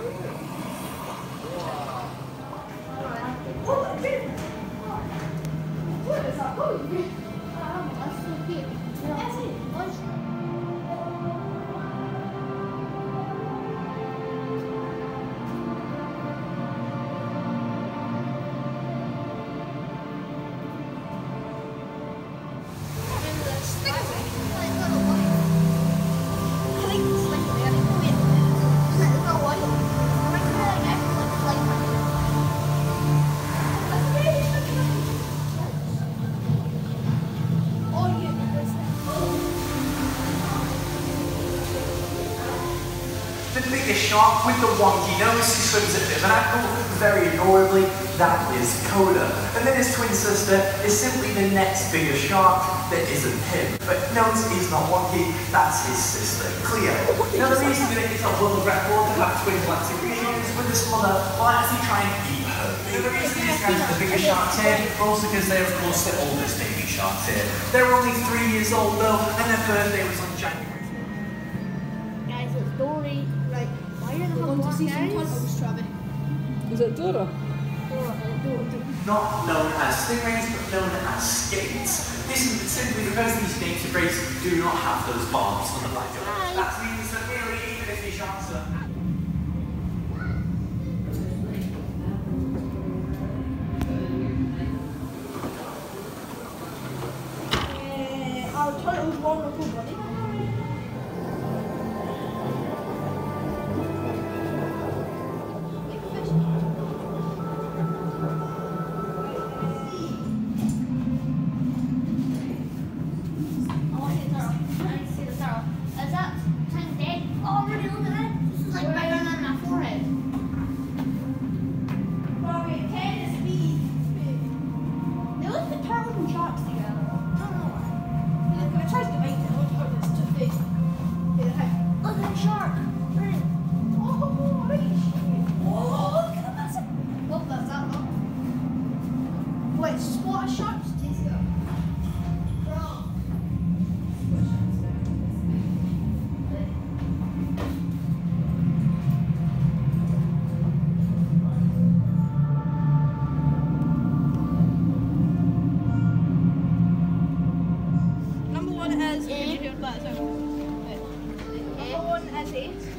The biggest shark with the wonky nose who swims at a bit of an angle, very adorably, that is Coda. And then his twin sister is simply the next biggest shark that isn't him. But nose is not wonky, that's his sister, Cleo. Now the reason that it's a world record to have twin galactic regions is with this mother will actually try and eat her. Now the reason these guys are the biggest sharks here, also because they're of course the oldest baby sharks here. They're only 3 years old though, and their birthday was on January. Guys, it's Dory. Right, why are they Want to see some tunnels? tunnels, Travis? Is it Dora? Not known as stingrays, but known as skates. This is simply because these native rays do not have those barbs on the back of them. That means that really, even if these sharks are... Our tunnels vulnerable, buddy. Wait, spot sharks taste good. Number one is number one is 8.